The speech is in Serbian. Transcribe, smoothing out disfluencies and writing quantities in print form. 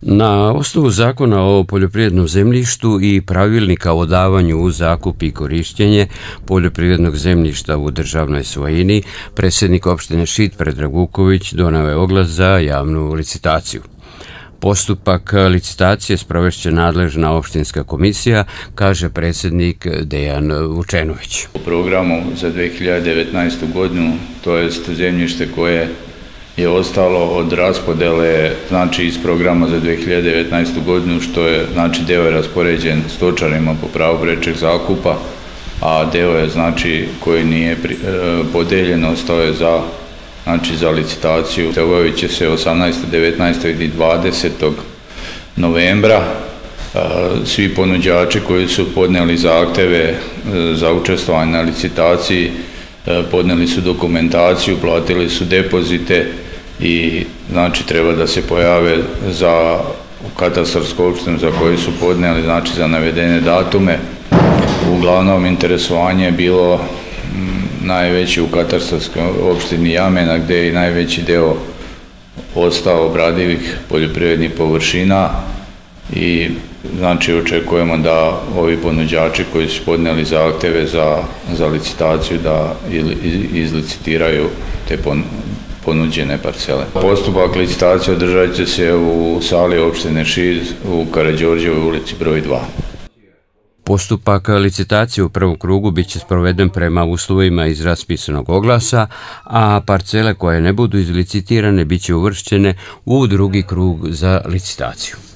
Na osnovu zakona o poljoprivrednom zemljištu i pravilnika o davanju u zakup i korištenje poljoprivrednog zemljišta u državnoj svojini, predsjednik opštine Šid Predrag Vuković doneo je oglas za javnu licitaciju. Postupak licitacije sprovešće nadležna opštinska komisija, kaže predsjednik Dejan Vučenović. U programu za 2019. godinu, to jest zemljište koje je ostalo od raspodele, znači iz programa za 2019. godinu, što je, znači, deo je raspoređen stočarima po pravu prečeg zakupa, a deo je, znači, koji nije podeljen, ostao je za licitaciju. Obavit će se 18., 19. i 20. novembra. Svi ponuđači koji su podnijeli zahteve za učestvovanje na licitaciji podnijeli su dokumentaciju, platili su depozite i, znači, treba da se pojave za katastarsku opštinu za koju su podnijeli, znači, za navedene datume. Uglavnom, interesovanje je bilo najveći u katastarskoj opštini Jamena, gdje je i najveći deo ostao obradivih poljoprivrednih površina i, znači, očekujemo da ovi ponuđači koji su podnijeli zahteve za licitaciju da izlicitiraju te ponuđene parcele. Postupak licitacije održat će se u sali opštine Šid u Karađorđevoj ulici broj 2. Postupak licitacije u prvom krugu bit će sproveden prema uslovima iz raspisanog oglasa, a parcele koje ne budu izlicitirane bit će uvršćene u drugi krug za licitaciju.